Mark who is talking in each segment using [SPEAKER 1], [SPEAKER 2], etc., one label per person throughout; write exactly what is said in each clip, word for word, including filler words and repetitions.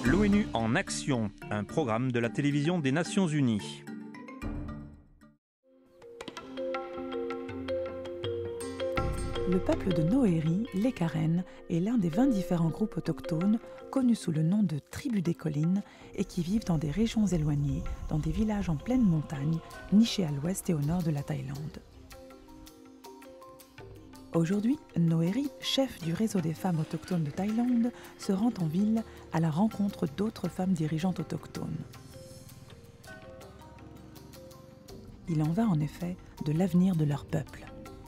[SPEAKER 1] L'ONU en action, un programme de la télévision des Nations Unies.
[SPEAKER 2] Le peuple de Noéri, les Karen, est l'un des vingt différents groupes autochtones connus sous le nom de tribus des collines et qui vivent dans des régions éloignées, dans des villages en pleine montagne, nichés à l'ouest et au nord de la Thaïlande. Aujourd'hui, Noéri, chef du réseau des femmes autochtones de Thaïlande, se rend en ville à la rencontre d'autres femmes dirigeantes autochtones. Il en va en effet de l'avenir de leur peuple.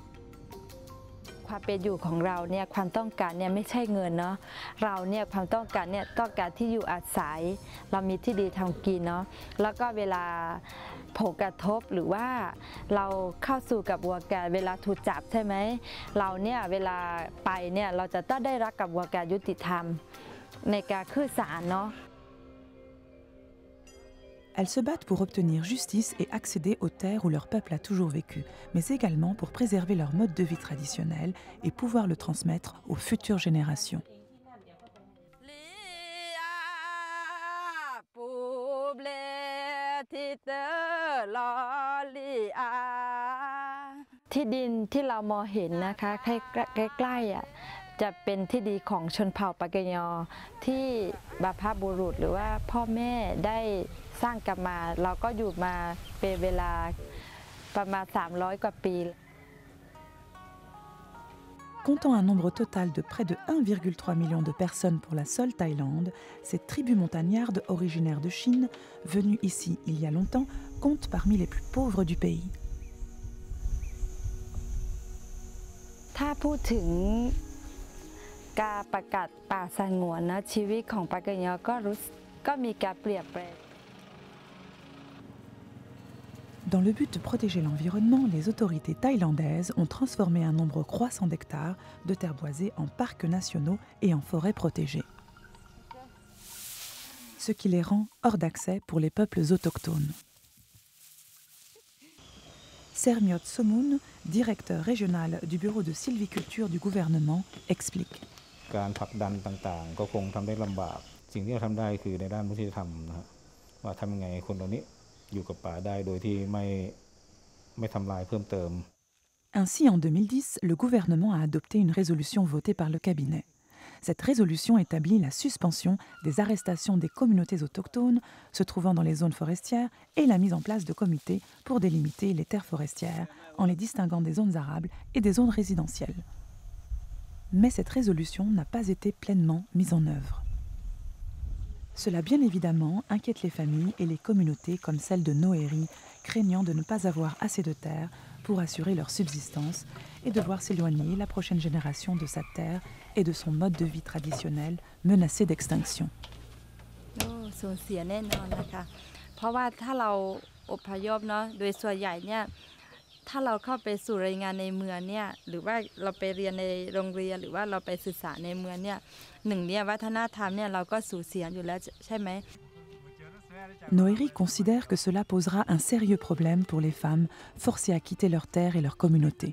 [SPEAKER 3] ความเป็นอยู่ของเราเนี่ยความต้องการเนี่ยไม่ใช่เงินเนาะเราเนี่ยความต้องการเนี่ยต้องการที่อยู่อาศัยเรามีที่ดีทำกินเนาะแล้วก็เวลาผลกระทบหรือว่าเราเข้าสู่กับวัวแก่เวลาถูกจับใช่ไหมเราเนี่ยเวลาไปเนี่ยเราจะต้องได้รับกับวัวแก่ยุติธรรมในการขึ้นศาลเนาะ
[SPEAKER 2] Elles se battent pour obtenir justice et accéder aux terres où leur peuple a toujours vécu, mais également pour préserver leur mode de vie traditionnel et pouvoir le transmettre aux futures générations.
[SPEAKER 3] ที่ดินที่เรามองเห็นนะคะใกล้ๆอ่ะจะเป็นที่ดินของชนเผ่าปากยอที่บรรพบุรุษหรือว่าพ่อแม่ได้สร้างกันมาเราก็อยู่มาเป็นเวลาประมาณสามร้อยกว่าปี
[SPEAKER 2] Comptant un nombre total de près de un virgule trois million de personnes pour la seule Thaïlande, cette tribu montagnarde originaire de Chine, venue ici il y a longtemps, compte parmi les plus pauvres du pays.
[SPEAKER 3] ถ้าพูดถึงการประกาศป่าสงวนนะชีวิตของปากยอก็รู้ก็มีการเปลี่ยนแปลง
[SPEAKER 2] Dans le but de protéger l'environnement, les autorités thaïlandaises ont transformé un nombre croissant d'hectares de terres boisées en parcs nationaux et en forêts protégées. Ce qui les rend hors d'accès pour les peuples autochtones. Sermiot Somun, directeur régional du bureau de sylviculture du gouvernement, explique.
[SPEAKER 4] การผลักดันต่างๆก็คงทำได้ลำบากสิ่งที่เราทำได้คือในด้านวัฒนธรรมนะฮะว่าทำยังไงคนเหล่านี้อยู่กับป่าได้โดยที่ไม่ไม่ทำลายเพิ่มเติม
[SPEAKER 2] Ainsi, en deux mille dix, le gouvernement a adopté une résolution votée par le cabinet. Cette résolution établit la suspension des arrestations des communautés autochtones se trouvant dans les zones forestières et la mise en place de comités pour délimiter les terres forestières en les distinguant des zones arables et des zones résidentielles. Mais cette résolution n'a pas été pleinement mise en œuvre. Cela, bien évidemment, inquiète les familles et les communautés comme celle de Noéri, craignant de ne pas avoir assez de terre pour assurer leur subsistance et de voir s'éloigner la prochaine génération de sa terre et de son mode de vie traditionnel menacé d'extinction.
[SPEAKER 3] สูญเสียแน่นอนนะคะเพราะว่าถ้าเราอพยพเนาะโดยส่วนใหญ่เนี่ยถ้าเราเข้าไปสู่รายงานในเมืองเนี่ยหรือว่าเราไปเรียนในโรงเรียนหรือว่าเราไปศึกษาในเมืองเนี่ยหนึ่งเนี่ยวัฒนธรรมเนี่ยเราก็สูญเสียอยู่แล้วใช่ไหม
[SPEAKER 2] Noéri considère que cela posera un sérieux problème pour les femmes forcées à quitter leurs terres et leur communauté.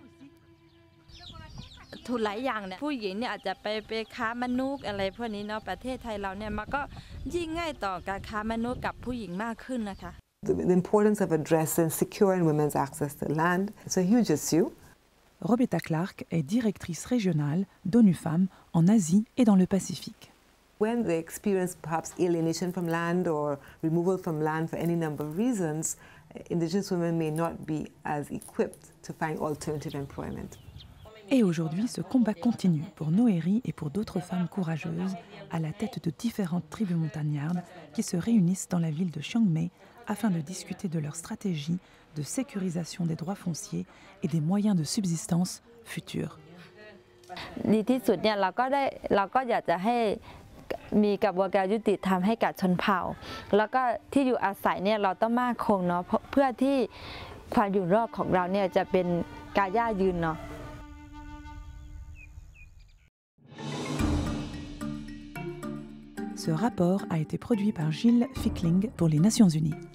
[SPEAKER 3] ทุกหลายอย่างเนี่ยผู้หญิงเนี่ยอาจจะไปไปค้ามนุษย์อะไรพวกนี้เนาะประเทศไทยเราเนี่ยมันก็ยิ่งง่ายต่อการค้ามนุษย์กับผู้หญิงมากขึ้นนะคะ
[SPEAKER 5] The importance of addressing securing women's access to land is a huge issue.
[SPEAKER 2] Roberta Clark est directrice régionale d'ONU Femmes en Asie et dans le Pacifique.
[SPEAKER 5] When they experience perhaps alienation from land or removal from land for any number of reasons, Indigenous women may not be as equipped to find alternative employment.
[SPEAKER 2] Et aujourd'hui, ce combat continue pour Noéri et pour d'autres femmes courageuses à la tête de différentes tribus montagnardes qui se réunissent dans la ville de Chiang Mai afin de discuter de leur stratégie de sécurisation des droits fonciers et des moyens de subsistance futurs.
[SPEAKER 3] ดีที่สุดเนี่ยเราก็ได้เราก็อยากจะให้มีกระบวนการยุติธรรมให้กับชนเผ่าแล้วก็ที่อยู่อาศัยเนี่ยเราต้องมั่นคงเนาะเพื่อที่ความอยู่รอดของเราเนี่ยจะเป็นการยั่งยืนเนาะ
[SPEAKER 2] Ce rapport a été produit par Gilles Fickling pour les Nations Unies.